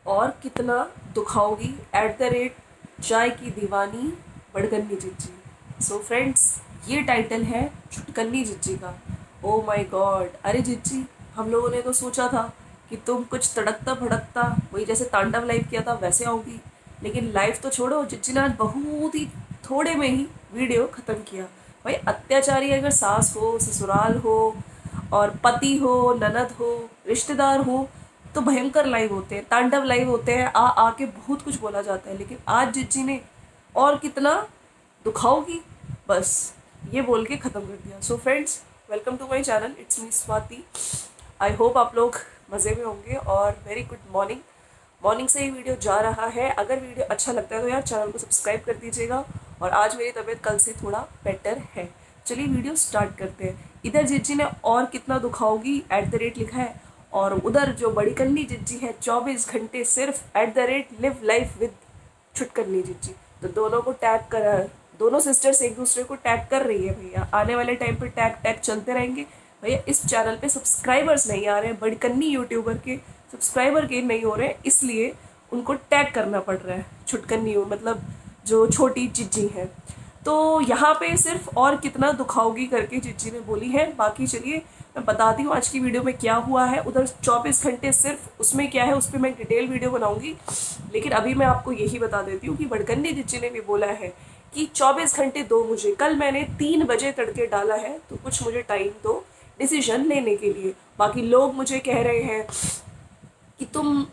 और कितना दुखाओगी @चाय की दीवानी बड़कन्नी जिज्जी। सो फ्रेंड्स, ये टाइटल है छुटकन्नी जिज्जी का। ओ माय गॉड, अरे जिज्जी, हम लोगों ने तो सोचा था कि तुम कुछ तड़कता भड़कता वही जैसे तांडव लाइव किया था वैसे आओगी, लेकिन लाइव तो छोड़ो, जिज्जी ने आज बहुत ही थोड़े में ही वीडियो ख़त्म किया। भाई अत्याचारी अगर सास हो, ससुराल हो और पति हो, ननद हो, रिश्तेदार हो तो भयंकर लाइव होते हैं, तांडव लाइव होते हैं, आके बहुत कुछ बोला जाता है। लेकिन आज जिज्जी ने और कितना दुखाओगी, बस ये बोल के ख़त्म कर दिया। So friends, welcome to my channel, it's me Swati. I hope आप लोग मज़े में होंगे और वेरी गुड मॉर्निंग। मॉर्निंग से ही वीडियो जा रहा है। अगर वीडियो अच्छा लगता है तो यार चैनल को सब्सक्राइब कर दीजिएगा। और आज मेरी तबीयत कल से थोड़ा बेटर है। चलिए वीडियो स्टार्ट करते हैं। इधर जिज्जी ने और कितना दुखाओगी लिखा है, और उधर जो बड़ी कन्नी जिज्जी है 24 घंटे सिर्फ @लिव लाइफ विद छुटकन्नी जिज्जी। तो दोनों को टैग कर, दोनों सिस्टर्स एक दूसरे को टैग कर रही है। भैया आने वाले टाइम पे टैग चलते रहेंगे। भैया इस चैनल पे सब्सक्राइबर्स नहीं आ रहे हैं, बड़ी कन्नी यूट्यूबर के सब्सक्राइबर गेन नहीं हो रहे हैं, इसलिए उनको टैग करना पड़ रहा है। छुटकन्नी मतलब जो छोटी जिज्जी है। तो यहाँ पे सिर्फ और कितना दुखाओगी करके जिज्जी ने बोली है। बाकी चलिए मैं बताती हूँ आज की वीडियो में क्या हुआ है। उधर 24 घंटे सिर्फ उसमें क्या है, उस पर मैं डिटेल वीडियो बनाऊंगी। लेकिन अभी मैं आपको यही बता देती हूँ कि बड़कन्नी जिज्जी ने भी बोला है कि 24 घंटे दो मुझे। कल मैंने 3 बजे तड़के डाला है, तो कुछ मुझे टाइम दो डिसीजन लेने के लिए। बाकी लोग मुझे कह रहे हैं कि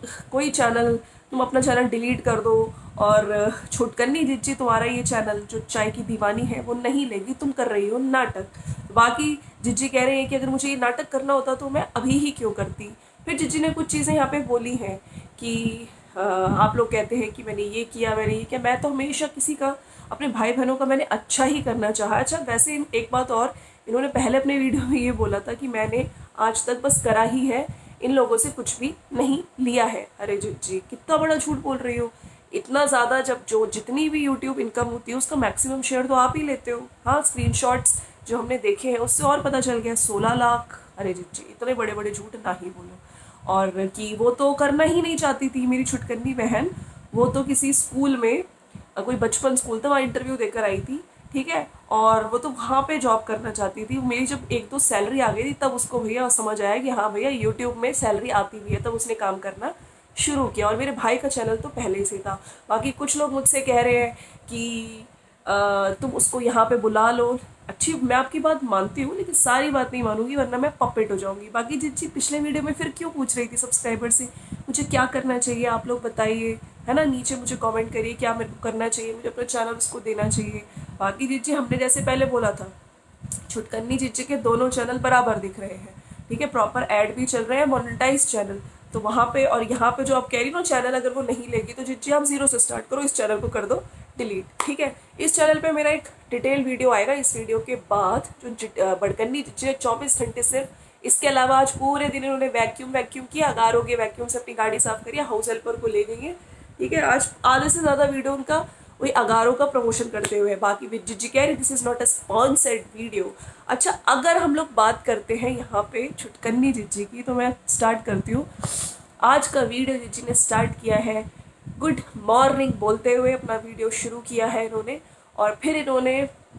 तुम अपना चैनल डिलीट कर दो, और छुटकन्नी जिज्जी तुम्हारा ये चैनल जो चाय की दीवानी है वो नहीं लेगी, तुम कर रही हो नाटक। बाकी जिज्जी कह रहे हैं कि अगर मुझे ये नाटक करना होता तो मैं अभी ही क्यों करती। फिर जिज्जी ने कुछ चीज़ें यहाँ पे बोली हैं कि आप लोग कहते हैं कि मैंने ये किया, मैंने ये किया। मैं तो हमेशा किसी का, अपने भाई बहनों का मैंने अच्छा ही करना चाहा। अच्छा वैसे एक बात और, इन्होंने पहले अपने वीडियो में ये बोला था कि मैंने आज तक बस करा ही है, इन लोगों से कुछ भी नहीं लिया है। अरे जिज्जी कितना बड़ा झूठ बोल रही हो। इतना ज़्यादा जब जितनी भी यूट्यूब इनकम होती है उसका मैक्सिमम शेयर तो आप ही लेते हो। हाँ, स्क्रीनशॉट्स जो हमने देखे हैं उससे और पता चल गया 16 लाख। अरे जिज्जी इतने बड़े बड़े झूठ ना ही बोलो। और कि वो तो करना ही नहीं चाहती थी मेरी छुटकन्नी बहन, वो तो किसी स्कूल में, कोई बचपन स्कूल था, वहाँ इंटरव्यू देकर आई थी, ठीक है, और वो तो वहाँ पे जॉब करना चाहती थी। मेरी जब 1-2 सैलरी आ गई थी तब उसको भैया समझ आया कि हाँ भैया यूट्यूब में सैलरी आती भी है, तब उसने काम करना शुरू किया। और मेरे भाई का चैनल तो पहले से था। बाकी कुछ लोग मुझसे कह रहे हैं कि तुम उसको यहाँ पे बुला लो। अच्छी, मैं आपकी बात मानती हूँ, लेकिन सारी बात नहीं मानूंगी वरना मैं पपेट हो जाऊंगी। बाकी जिज्जी पिछले वीडियो में फिर क्यों पूछ रही थी सब्सक्राइबर से मुझे क्या करना चाहिए, आप लोग बताइए, है ना, नीचे मुझे कमेंट करिए क्या मेरे को करना चाहिए, मुझे अपना चैनल उसको देना चाहिए। बाकी जिज्जी, हमने जैसे पहले बोला था, छुटकन्नी जिज्जी के दोनों चैनल बराबर दिख रहे हैं, ठीक है, प्रॉपर ऐड भी चल रहे हैं, मोनेटाइज चैनल। तो वहाँ पे और यहाँ पे जो आप कह रही हो चैनल अगर वो नहीं लेगी तो जिज्जी आप 0 से स्टार्ट करो, इस चैनल को कर दो डिलीट, ठीक है। इस चैनल पे मेरा एक डिटेल वीडियो आएगा इस वीडियो के बाद, जो बड़कन्नी जिज्जी ने 24 घंटे सिर्फ। इसके अलावा आज पूरे दिन इन्होंने वैक्यूम किया, अगारों के वैक्यूम से अपनी गाड़ी साफ करी, हाउस हेल्पर को ले गई है, ठीक है। आज आधे से ज़्यादा वीडियो उनका वही अगारों का प्रमोशन करते हुए। बाकी जिज्जी कह रही this is not a sponsored video. अच्छा, अगर हम लोग बात करते हैं यहाँ पे छुटकन्नी जिज्जी की, तो मैं स्टार्ट करती हूँ। आज का वीडियो जिज्जी ने स्टार्ट किया है गुड मॉर्निंग बोलते हुए, अपना वीडियो शुरू किया है इन्होंने। और फिर इन्होंने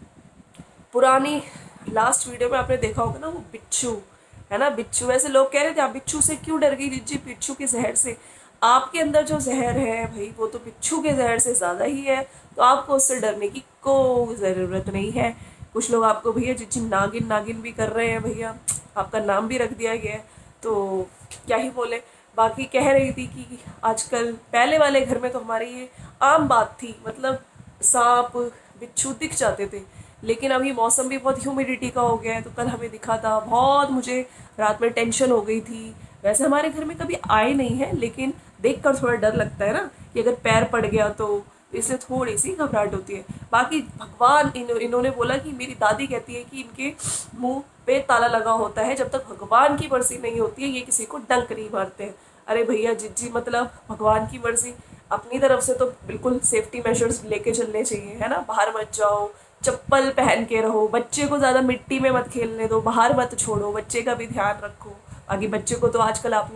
पुरानी लास्ट वीडियो में आपने देखा होगा ना, वो बिच्छू है ना, बिच्छू। वैसे लोग कह रहे थे आप बिच्छू से क्यों डर गई जिज्जी, बिच्छू के जहर से। आपके अंदर जो जहर है भाई वो तो बिच्छू के जहर से ज़्यादा ही है, तो आपको उससे डरने की कोई ज़रूरत नहीं है। कुछ लोग आपको भैया जिज्जी नागिन नागिन भी कर रहे हैं, भैया आपका नाम भी रख दिया गया है, तो क्या ही बोले। बाकी कह रही थी कि आजकल पहले वाले घर में तो हमारी ये आम बात थी, मतलब सांप बिच्छू दिख जाते थे, लेकिन अभी मौसम भी बहुत ह्यूमिडिटी का हो गया है, तो कल हमें दिखा था, बहुत मुझे रात में टेंशन हो गई थी। वैसे हमारे घर में कभी आए नहीं है, लेकिन देखकर थोड़ा डर लगता है ना कि अगर पैर पड़ गया तो इसलिए थोड़ी सी घबराहट होती है। बाकी भगवान, इन्होंने बोला कि मेरी दादी कहती है कि इनके मुंह पे ताला लगा होता है, जब तक भगवान की मर्जी नहीं होती है ये किसी को डंक नहीं मारते हैं। अरे भैया जिज्जी, मतलब भगवान की मर्जी, अपनी तरफ से तो बिल्कुल सेफ्टी मेजर्स लेके चलने चाहिए, है ना। बाहर मत जाओ, चप्पल पहन के रहो, बच्चे को ज़्यादा मिट्टी में मत खेलने दो, बाहर मत छोड़ो, बच्चे का भी ध्यान रखो। बाकी बच्चे को तो आजकल आपने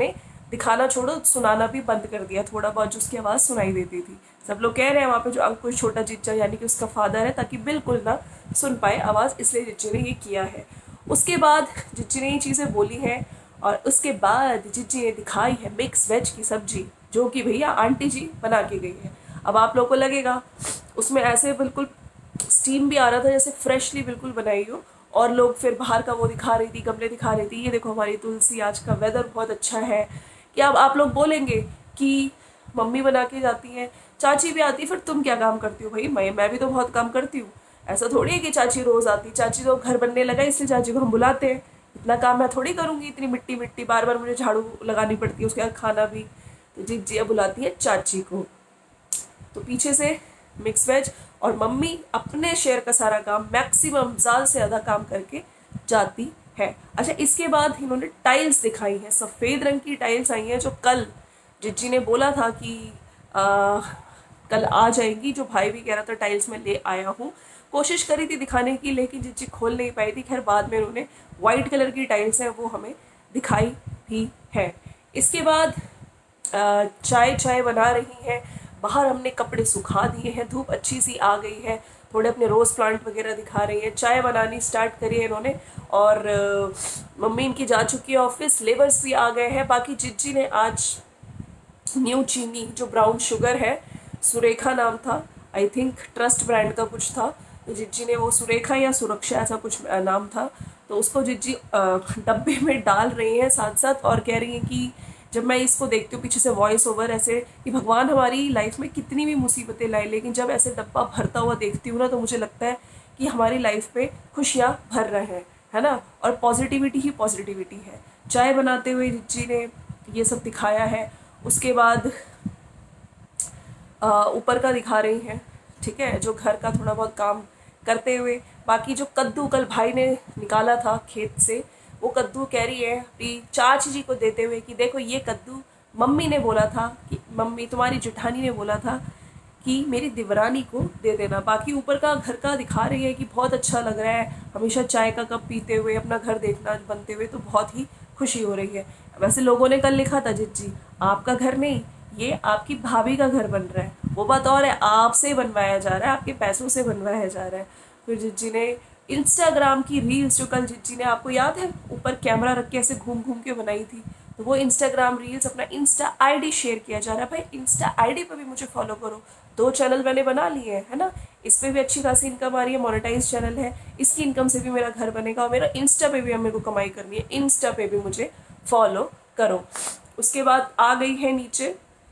दिखाना छोड़ो, सुनाना भी बंद कर दिया, थोड़ा बहुत जो उसकी आवाज़ सुनाई देती थी। सब लोग कह रहे हैं वहाँ पे जो अंकुश छोटा जिज्जा यानी कि उसका फादर है, ताकि बिल्कुल ना सुन पाए आवाज़, इसलिए जिज्जी ने ये किया है। उसके बाद जिज्जी ने ये चीज़ें बोली हैं और उसके बाद जिज्जी ने दिखाई है मिक्स वेज की सब्जी, जो कि भैया आंटी जी बना के गई है। अब आप लोगों को लगेगा उसमें ऐसे बिल्कुल स्टीम भी आ रहा था जैसे फ्रेशली बिल्कुल बनाई हो, और लोग फिर बाहर का वो दिखा रही थी, गमले दिखा रही थी, ये देखो हमारी तुलसी, आज का वेदर बहुत अच्छा है। कि अब आप लोग बोलेंगे कि मम्मी बना के जाती हैं, चाची भी आती है, फिर तुम क्या काम करती हो? भाई मैं भी तो बहुत काम करती हूँ। ऐसा थोड़ी है कि चाची रोज़ आती, चाची तो घर बनने लगा इसलिए चाची को हम बुलाते हैं। इतना काम मैं थोड़ी करूँगी, इतनी मिट्टी मिट्टी बार बार मुझे झाड़ू लगानी पड़ती है, उसके बाद खाना भी। तो जिज्जिया बुलाती है चाची को। तो पीछे से मिक्स वेज और मम्मी अपने शेयर का सारा काम, मैक्सिमम ज़्यादा से ज़्यादा काम करके जाती है। अच्छा, इसके बाद इन्होंने टाइल्स दिखाई हैं, सफ़ेद रंग की टाइल्स आई हैं, जो कल जिज्जी ने बोला था कि कल आ जाएंगी, जो भाई भी कह रहा था टाइल्स में ले आया हूँ। कोशिश करी थी दिखाने की, लेकिन जिज्जी खोल नहीं पाई थी। खैर बाद में उन्होंने वाइट कलर की टाइल्स हैं वो हमें दिखाई भी है। इसके बाद चाय बना रही हैं, बाहर हमने कपड़े सुखा दिए हैं, धूप अच्छी सी आ गई है, थोड़े अपने रोज़ प्लांट वगैरह दिखा रही है, चाय बनानी स्टार्ट करी है इन्होंने। और मम्मी इनकी जा चुकी है ऑफिस, लेबर्स भी आ गए हैं। बाकी जिज्जी ने आज न्यू चीनी जो ब्राउन शुगर है, सुरेखा नाम था, आई थिंक ट्रस्ट ब्रांड का कुछ था, तो जिज्जी ने वो सुरेखा या सुरक्षा ऐसा कुछ नाम था, तो उसको जिज्जी डब्बे में डाल रही हैं साथ साथ। और कह रही हैं कि जब मैं इसको देखती हूँ पीछे से वॉइस ओवर ऐसे कि भगवान हमारी लाइफ में कितनी भी मुसीबतें लाए, लेकिन जब ऐसे डब्बा भरता हुआ देखती हूँ ना, तो मुझे लगता है कि हमारी लाइफ पे खुशियाँ भर रहे हैं, है ना, और पॉजिटिविटी ही पॉजिटिविटी है। चाय बनाते हुए जिज्जी ने ये सब दिखाया है। उसके बाद ऊपर का दिखा रही हैं, ठीक है, जो घर का थोड़ा बहुत काम करते हुए। बाकी जो कद्दू कल भाई ने निकाला था खेत से, वो कद्दू कह रही है अपनी चाची जी को देते हुए कि देखो ये कद्दू मम्मी ने बोला था, कि मम्मी तुम्हारी जेठानी ने बोला था कि मेरी दिवरानी को दे देना। बाकी ऊपर का घर का दिखा रही है कि बहुत अच्छा लग रहा है, हमेशा चाय का कप पीते हुए अपना घर देखना बनते हुए, तो बहुत ही खुशी हो रही है। वैसे लोगों ने कल लिखा था जिज्जी आपका घर नहीं, ये आपकी भाभी का घर बन रहा है, वो बात और है, आपसे बनवाया जा रहा है, आपके पैसों से बनवाया जा रहा है। फिर जिज्जी ने इंस्टाग्राम की रील्स, जो कल जिज्जी ने, आपको याद है, ऊपर कैमरा रख के ऐसे घूम घूम के बनाई थी, तो वो इंस्टाग्राम रील्स अपना इंस्टा आईडी शेयर किया जा रहा है। भाई इंस्टा आईडी पर भी मुझे फॉलो करो, 2 चैनल मैंने बना लिए हैं, है ना, इस पर भी अच्छी खासी इनकम आ रही है, मोनेटाइज चैनल है, इसकी इनकम से भी मेरा घर बनेगा, और मेरा इंस्टा पे भी अब मेरे को कमाई करनी है, इंस्टा पे भी मुझे फॉलो करो। उसके बाद आ गई है नीचे,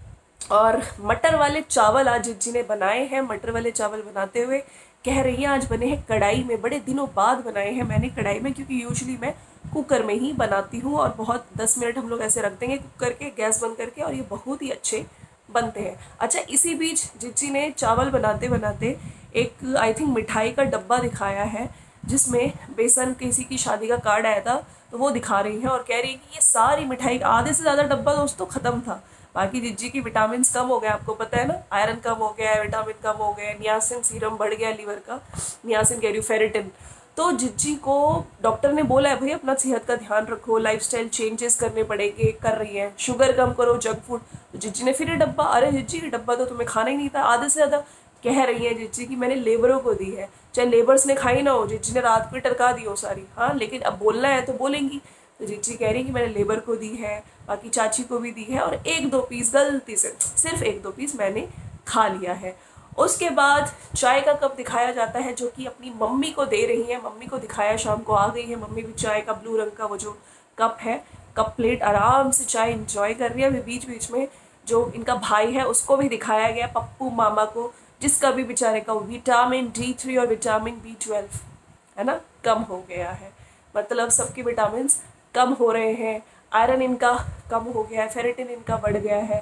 और मटर वाले चावल आज जिज्जी ने बनाए हैं। मटर वाले चावल बनाते हुए कह रही है आज बने हैं कढ़ाई में, बड़े दिनों बाद बनाए हैं मैंने कढ़ाई में, क्योंकि यूजुअली मैं कुकर में ही बनाती हूँ, और बहुत 10 मिनट हम लोग ऐसे रख देंगे कुकर के, गैस बंद करके, और ये बहुत ही अच्छे बनते हैं। अच्छा, इसी बीच जिज्जी ने चावल बनाते बनाते एक आई थिंक मिठाई का डब्बा दिखाया है, जिसमें बेसन, किसी की शादी का कार्ड आया था, तो वो दिखा रही है, और कह रही है कि ये सारी मिठाई, आधे से ज़्यादा डब्बा दोस्तों ख़त्म था। बाकी जिज्जी की विटामिन कम हो गया, आपको पता है ना, आयरन कम हो गया है, विटामिन कम हो गया है, नियासिन सीरम बढ़ गया लीवर का, नियासिन कह रही हूँ, फेरिटिन। तो जिज्जी को डॉक्टर ने बोला है भाई अपना सेहत का ध्यान रखो, लाइफस्टाइल चेंजेस करने पड़ेंगे, कर रही है, शुगर कम करो, जंक फूड। तो जिज्जी ने फिर ये डब्बा, अरे जिज्जी ये डब्बा तो तुम्हें खाना ही नहीं था, आधे से ज़्यादा कह रही है जिज्जी कि मैंने लेबरों को दी है, चाहे लेबर्स ने खाई ना हो, जिज्जी ने रात को टरका दी हो सारी, हाँ, लेकिन अब बोलना है तो बोलेंगी। तो जिज्जी कह रही है कि मैंने लेबर को दी है, बाकी चाची को भी दी है, और 1-2 पीस गलती से, सिर्फ 1-2 पीस मैंने खा लिया है। उसके बाद चाय का कप दिखाया जाता है, जो कि अपनी मम्मी को दे रही है, मम्मी को दिखाया, शाम को आ गई है मम्मी भी, चाय का ब्लू रंग का वो जो कप है, कप प्लेट, आराम से चाय इंजॉय कर रही है। अभी बीच बीच में जो इनका भाई है उसको भी दिखाया गया, पप्पू मामा को, जिसका भी बेचारे का विटामिन D3 और विटामिन B12 है ना कम हो गया है, मतलब सबके विटामिन कम हो रहे हैं, आयरन इनका कम हो गया है, फेरेटिन इनका बढ़ गया है।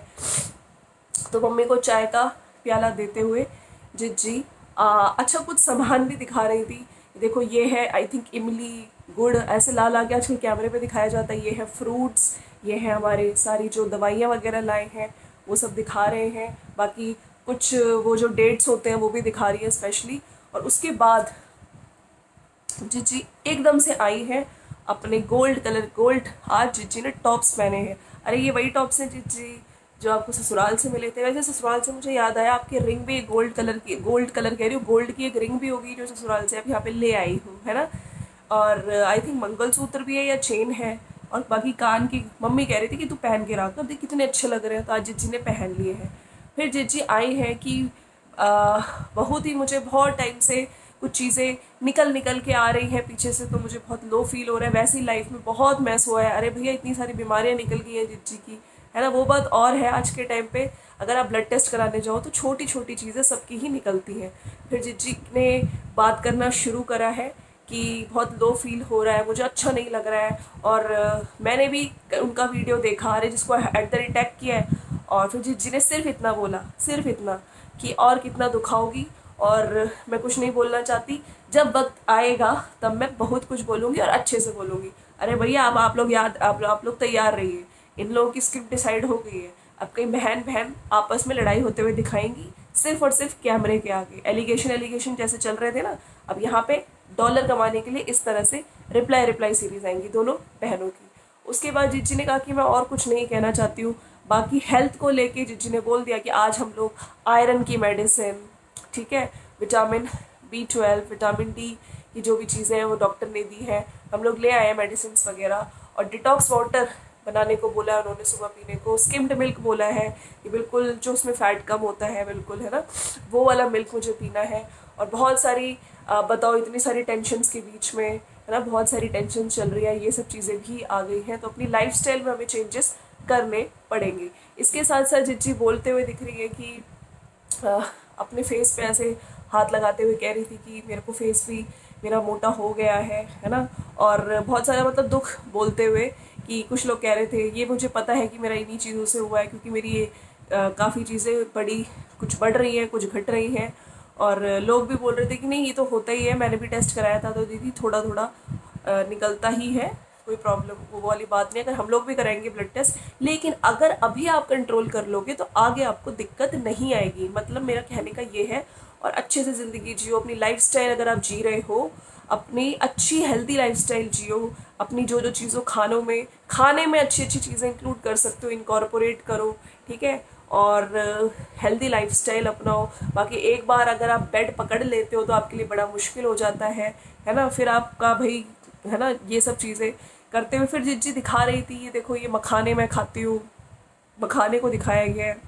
तो मम्मी को चाय का प्याला देते हुए जिज्जी अच्छा कुछ सामान भी दिखा रही थी। देखो ये है आई थिंक इमली, गुड़, ऐसे ला ला के आजकल कैमरे पे दिखाया जाता है। ये है फ्रूट्स, ये है हमारे सारी जो दवाइयाँ वगैरह लाए हैं वो सब दिखा रहे हैं। बाकी कुछ वो जो डेट्स होते हैं वो भी दिखा रही है स्पेशली। और उसके बाद जिज्जी एकदम से आई है अपने गोल्ड, आज जिज्जी ने टॉप्स पहने हैं। अरे ये वही टॉप्स हैं जिज्जी जो आपको ससुराल से मिले थे। वैसे ससुराल से मुझे याद आया, आपकी रिंग भी गोल्ड कलर कह रही हूँ, गोल्ड की एक रिंग भी होगी जो ससुराल से आप यहाँ पे ले आई हूँ, है ना। और आई थिंक मंगलसूत्र भी है या चेन है। और बाकी कान की मम्मी कह रही थी कि तू पहन के रख, देख कितने अच्छे लग रहे हैं, तो आज जिज्जी ने पहन लिए हैं। फिर जिज्जी आई हैं कि बहुत ही मुझे बहुत टाइम से कुछ चीज़ें निकल के आ रही हैं पीछे से, तो मुझे बहुत लो फील हो रहा है। वैसे ही लाइफ में बहुत मैस हुआ है। अरे भैया इतनी सारी बीमारियां निकल गई हैं जिज्जी की, है ना। वो बात और है, आज के टाइम पे अगर आप ब्लड टेस्ट कराने जाओ तो छोटी छोटी चीज़ें सबकी ही निकलती हैं। फिर जिज्जी ने बात करना शुरू करा है कि बहुत लो फील हो रहा है, मुझे अच्छा नहीं लग रहा है। और मैंने भी उनका वीडियो देखा, अरे जिसको @टैग किया है। और फिर जिज्जी ने सिर्फ इतना बोला, सिर्फ इतना कि और कितना दुखाओगी, और मैं कुछ नहीं बोलना चाहती, जब वक्त आएगा तब मैं बहुत कुछ बोलूँगी और अच्छे से बोलूँगी। अरे भैया अब आप लोग तैयार रहिए, इन लोगों की स्क्रिप्ट डिसाइड हो गई है। अब कई बहन बहन आपस में लड़ाई होते हुए दिखाएंगी, सिर्फ और सिर्फ कैमरे के आगे। एलिगेशन जैसे चल रहे थे ना, अब यहाँ पे डॉलर कमाने के लिए इस तरह से रिप्लाई सीरीज आएंगी दोनों बहनों की। उसके बाद जिज्जी ने कहा कि मैं और कुछ नहीं कहना चाहती हूँ। बाकी हेल्थ को लेके जिज्जी ने बोल दिया कि आज हम लोग आयरन की मेडिसिन, ठीक है, विटामिन B12, विटामिन D की जो भी चीज़ें हैं वो डॉक्टर ने दी है, हम लोग ले आए हैं मेडिसिन वगैरह। और डिटॉक्स वाटर बनाने को बोला है उन्होंने सुबह पीने को। स्किम्ड मिल्क बोला है कि बिल्कुल जो उसमें फ़ैट कम होता है, बिल्कुल, है ना, वो वाला मिल्क मुझे पीना है। और बहुत सारी बताओ इतनी सारी टेंशन्स के बीच में, है ना, बहुत सारी टेंशन चल रही है, ये सब चीज़ें भी आ गई हैं, तो अपनी लाइफस्टाइल में हमें चेंजेस करने पड़ेंगे। इसके साथ साथ जिज्जी बोलते हुए दिख रही है कि अपने फेस पे ऐसे हाथ लगाते हुए कह रही थी कि मेरे को फेस भी मेरा मोटा हो गया है ना। और बहुत सारा मतलब दुख बोलते हुए कि कुछ लोग कह रहे थे ये मुझे पता है कि मेरा इन्हीं चीज़ों से हुआ है, क्योंकि मेरी ये काफ़ी चीज़ें कुछ बढ़ रही हैं, कुछ घट रही हैं। और लोग भी बोल रहे थे कि नहीं ये तो होता ही है, मैंने भी टेस्ट कराया था तो दीदी थोड़ा थोड़ा निकलता ही है, कोई प्रॉब्लम वो वाली बात नहीं। अगर हम लोग भी कराएंगे ब्लड टेस्ट, लेकिन अगर अभी आप कंट्रोल कर लोगे तो आगे आपको दिक्कत नहीं आएगी, मतलब मेरा कहने का ये है। और अच्छे से ज़िंदगी जियो, अपनी लाइफस्टाइल अगर आप जी रहे हो, अपनी अच्छी हेल्दी लाइफस्टाइल जियो। अपनी जो चीज़ों खाने में अच्छी अच्छी चीज़ें इंक्लूड कर सकते हो, इनकॉर्पोरेट करो, ठीक है। और हेल्दी लाइफस्टाइल अपनाओ। बाकी एक बार अगर आप बेड पकड़ लेते हो तो आपके लिए बड़ा मुश्किल हो जाता है ना। फिर आपका भाई, है ना, ये सब चीज़ें करते हुए फिर जिज्जी दिखा रही थी, ये देखो ये मखाने मैं खाती हूँ, मखाने को दिखाया गया है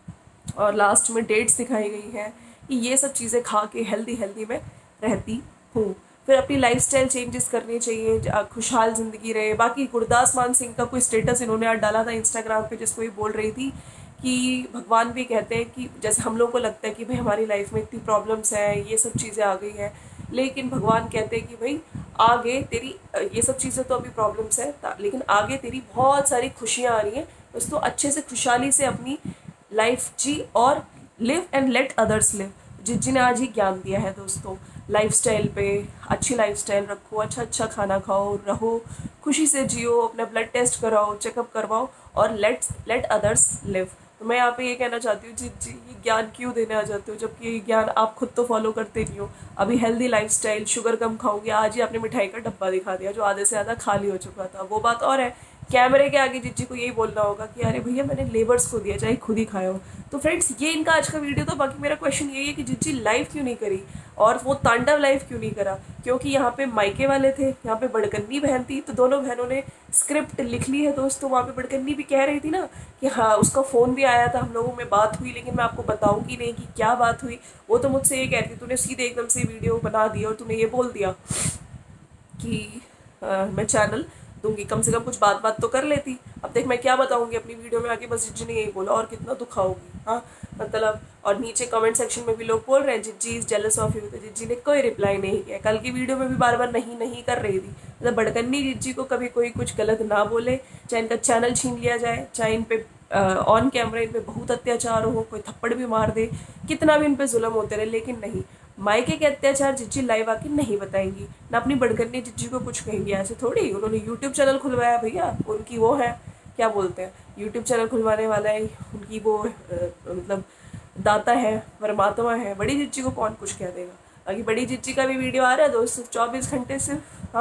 और लास्ट में डेट्स दिखाई गई हैं कि ये सब चीज़ें खा के हेल्दी में रहती हूँ। फिर अपनी लाइफस्टाइल चेंजेस करनी चाहिए, खुशहाल ज़िंदगी रहे। बाकी गुरदास मान सिंह का कोई स्टेटस इन्होंने आज डाला था इंस्टाग्राम पे, जिसको ये बोल रही थी कि भगवान भी कहते हैं कि जैसे हम लोग को लगता है कि भाई हमारी लाइफ में इतनी प्रॉब्लम्स हैं, ये सब चीज़ें आ गई हैं, लेकिन भगवान कहते हैं कि भाई आगे तेरी ये सब चीज़ें तो अभी प्रॉब्लम्स है, लेकिन आगे तेरी बहुत सारी खुशियाँ आ रही हैं, बस तो अच्छे से खुशहाली से अपनी लाइफ जी और live and let others live. जिज्जी ने आज ही ज्ञान दिया है दोस्तों, लाइफस्टाइल पे। अच्छी लाइफस्टाइल रखो, अच्छा खाना खाओ, रहो, खुशी से जियो, अपना ब्लड टेस्ट कराओ, चेकअप करवाओ और लेट अदर्स लिव। तो मैं यहाँ पे ये कहना चाहती हूँ जिज्जी, ये ज्ञान क्यों देने आ जाते हो जबकि ये ज्ञान आप खुद तो फॉलो करते नहीं हो। अभी हेल्दी लाइफस्टाइल, शुगर कम खाओगे, आज ही आपने मिठाई का डब्बा दिखा दिया जो आधे से ज़्यादा खाली हो चुका था। वो बात और है, कैमरे के आगे जिज्जी को यही बोलना होगा कि अरे भैया मैंने लेबर्स को दिया, चाहे खुद ही खाए हो। तो फ्रेंड्स ये इनका आज का वीडियो था। बाकी मेरा क्वेश्चन यही है कि जिज्जी लाइव क्यों नहीं करी और वो तांडव लाइव क्यों नहीं करा? क्योंकि यहाँ पे मायके वाले थे, यहाँ पे बड़कन्नी बहन थी, तो दोनों बहनों ने स्क्रिप्ट लिख ली है दोस्तों। वहाँ पे बड़कन्नी भी कह रही थी ना कि हाँ उसका फ़ोन भी आया था, हम लोगों में बात हुई, लेकिन मैं आपको बताऊंगी नहीं कि क्या बात हुई। वो तो मुझसे ये कहती तूने सीधे एकदम से वीडियो बना दिया और तूने ये बोल दिया कि मैं चैनल दूंगी, कम से कम कुछ बात तो कर लेती। अब देख मैं क्या बताऊंगी अपनी वीडियो में आके, बस जिज्जी ने यही बोला और कितना दुखाओगी, हाँ मतलब। और नीचे कमेंट सेक्शन में भी लोग बोल रहे हैं जिज्जी इज जेलस ऑफ यू, तो जिज्जी ने कोई रिप्लाई नहीं किया। कल की वीडियो में भी बार बार नहीं कर रही थी। मतलब बड़कन्नी जिज्जी को कभी कोई कुछ गलत ना बोले, चाहे इनका चैनल छीन लिया जाए, चाहे इन पे ऑन कैमरा इन पे बहुत अत्याचार हो, कोई थप्पड़ भी मार दे, कितना भी इन पे जुल्म होते रहे, लेकिन नहीं, मायके के अत्याचार जिज्जी लाइव आके नहीं बताएंगी ना। अपनी बड़कन्नी जिज्जी को कुछ कहेंगी, ऐसे थोड़ी। उन्होंने यूट्यूब चैनल खुलवाया भैया, उनकी वो है, क्या बोलते हैं, यूट्यूब चैनल खुलवाने वाला है उनकी वो मतलब दाता है, परमात्मा है। बड़ी जिज्जी को कौन कुछ कह देगा। बाकी बड़ी जिज्जी का भी वीडियो आ रहा है दोस्तों 24 घंटे से, हाँ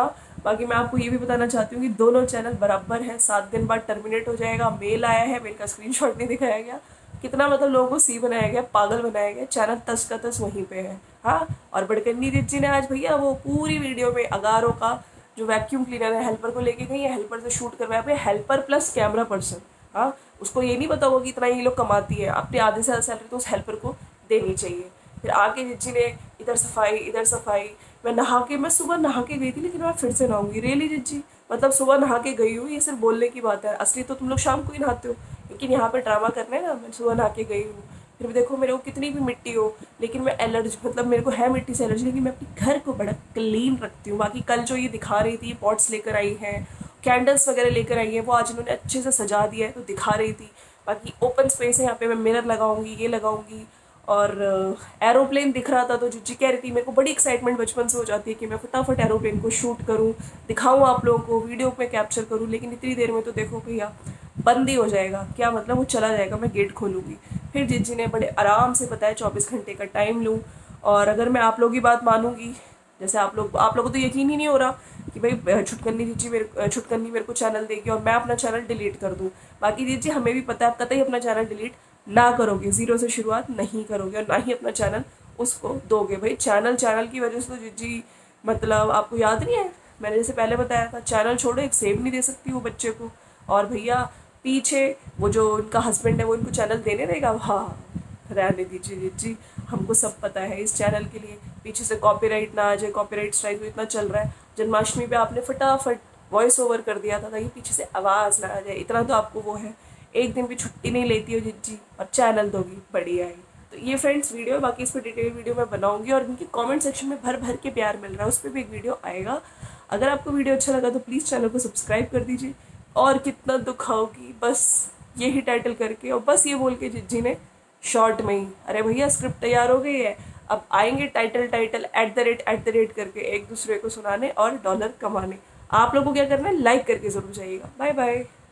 बाकी मैं आपको ये भी बताना चाहती हूँ कि दोनों चैनल बराबर है, 7 दिन बाद टर्मिनेट हो जाएगा। मेल आया है, मेल का स्क्रीनशॉट नहीं दिखाया गया। कितना मतलब लोगों को सी बनाया गया, पागल बनाया गया, चैनल तस का तस वहीं पे है। हाँ, और बड़कन्नी जी ने आज भैया वो पूरी वीडियो में अगारो का जो वैक्यूम क्लीनर है हेल्पर को लेके गई है, हेल्पर से शूट करवाया पे, हेल्पर प्लस कैमरा पर्सन। हाँ, उसको ये नहीं पता होगा कि इतना ये लोग कमाती है, अपने आधे से ज़्यादा सैलरी तो उस हेल्पर को देनी चाहिए। फिर आके जिज्जी ने इधर सफाई इधर सफाई। मैं सुबह नहा के गई थी, लेकिन मैं फिर से नहाऊंगी। रियली जिज्जी, मतलब सुबह नहा के गई हूँ, ये सिर्फ बोलने की बात है, असली तो तुम लोग शाम को ही नहाते हो, लेकिन यहाँ पे ड्रामा करना है ना। मैं सुबह नहा के गई हूँ। फिर भी देखो, मेरे को कितनी भी मिट्टी हो, लेकिन मैं एलर्जी, मतलब मेरे को है मिट्टी से एलर्जी, लेकिन मैं अपने घर को बड़ा क्लीन रखती हूँ। बाकी कल जो ये दिखा रही थी, पॉट्स लेकर आई हैं, कैंडल्स वगैरह लेकर आई हैं, वो आज इन्होंने अच्छे से सजा दिया है तो दिखा रही थी। बाकी ओपन स्पेस है यहाँ पे, मैं मिरर लगाऊंगी, ये लगाऊंगी। और एरोप्लेन दिख रहा था तो जिज्जी कह रही थी, मेरे को बड़ी एक्साइटमेंट बचपन से हो जाती है कि मैं फटाफट एरोप्लेन को शूट करूँ, दिखाऊँ आप लोगों को, वीडियो में कैप्चर करूँ। लेकिन इतनी देर में तो देखो भैया बंद ही हो जाएगा। क्या मतलब, वो चला जाएगा, मैं गेट खोलूँगी। फिर जिज्जी ने बड़े आराम से बताया 24 घंटे का टाइम लूँ। और अगर मैं आप लोगों की बात मानूंगी, जैसे आप लोगों को तो यकीन ही नहीं हो रहा कि भाई छुटकन्नी मेरे को चैनल देगी और मैं अपना चैनल डिलीट कर दूँ। बाकी जिज्जी हमें भी पता है, आप कतई अपना चैनल डिलीट ना करोगे, जीरो से शुरुआत नहीं करोगे और ना ही अपना चैनल उसको दोगे। भाई चैनल की वजह से तो जिज्जी, मतलब आपको याद नहीं है, मैंने जैसे पहले बताया था, चैनल छोड़ो एक सेब नहीं दे सकती वो बच्चे को। और भैया पीछे वो जो उनका हस्बैंड है वो इनको चैनल देने देगा? हाँ, रहने दीजिए जिज्जी, हमको सब पता है इस चैनल के लिए पीछे से कॉपीराइट ना आ जाए, कॉपीराइट स्ट्राइक तो इतना चल रहा है। जन्माष्टमी पे आपने फटाफट वॉइस ओवर कर दिया था ताकि पीछे से आवाज़ ना आ जाए, इतना तो आपको वो है। एक दिन भी छुट्टी नहीं लेती हो जिज्जी और चैनल दोगी, बढ़िया है। तो ये फ्रेंड्स वीडियो, बाकी इस पर डिटेल वीडियो मैं बनाऊंगी और इनकी कमेंट सेक्शन में भर भर के प्यार मिल रहा है, उस पर भी एक वीडियो आएगा। अगर आपको वीडियो अच्छा लगा तो प्लीज़ चैनल को सब्सक्राइब कर दीजिए। और कितना दुख होगी बस यही टाइटल करके और बस ये बोल के जिज्जी ने शॉर्ट में ही, अरे भैया स्क्रिप्ट तैयार हो गई है, अब आएंगे टाइटल @ करके एक दूसरे को सुनाने और डॉलर कमाने। आप लोगों को क्या करना है, लाइक करके जरूर जाइएगा। Bye bye.